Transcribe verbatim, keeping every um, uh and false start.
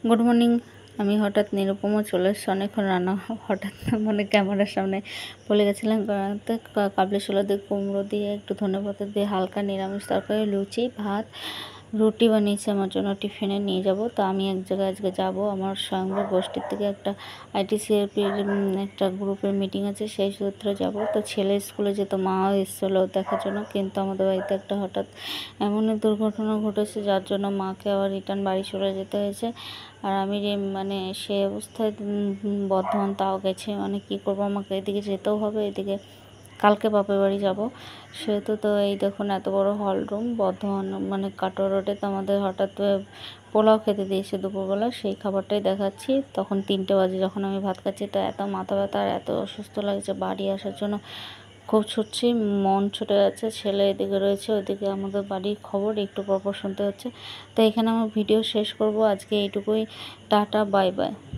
Good morning. আমি হঠাৎ নিরুপমা চলে এসেছি অনেকক্ষণ রান্না হঠাৎ মানে ক্যামেরার সামনে বলে গেছিলাম কড়াইতে কাবলি ছোলা দিয়ে কুমড়ো দিয়ে একটু ধনেপাতা দিয়ে হালকা নিরামিষ তরকারি, লুচি, ভাত, রুটি বানিয়েছি আমার জন্য টিফিনে নিয়ে যাব। তো আমি এক জায়গায় আজকে যাব, আমার স্বয়ংবর গোষ্ঠীর থেকে একটা আইটিসিআরপির একটা গ্রুপের মিটিং আছে, সেই সূত্রে যাব। তো ছেলে স্কুলে যেত, মাও এসেছিলো দেখার জন্য, কিন্তু আমাদের বাড়িতে একটা হঠাৎ এমনই দুর্ঘটনা ঘটেছে যার জন্য মাকে আবার রিটার্ন বাড়ি চলে যেতে হয়েছে। আর আমি যে মানে সেই অবস্থায় বর্ধমান তাও গেছে, মানে কী করবো, আমাকে এদিকে যেতেও হবে, এদিকে কালকে বাপের বাড়ি যাব। সেহেতু তো এই দেখুন এত বড় হল রুম বর্ধমান মানে কাটোয়া রোডে। তো আমাদের হঠাৎ পোলাও খেতে দিয়েছে দুপুরবেলা, সেই খাবারটাই দেখাচ্ছি। তখন তিনটে বাজে যখন আমি ভাত খাচ্ছি, তো এত মাথা ব্যথা আর এত অসুস্থ লাগছে, বাড়ি আসার জন্য খুব ছুটছি, মন ছুটে যাচ্ছে। ছেলে এদিকে রয়েছে, ওইদিকে আমাদের বাড়ির খবর একটু পরপর শুনতে হচ্ছে। তো এখানে আমার ভিডিও শেষ করব আজকে এইটুকুই। Tata, bye by.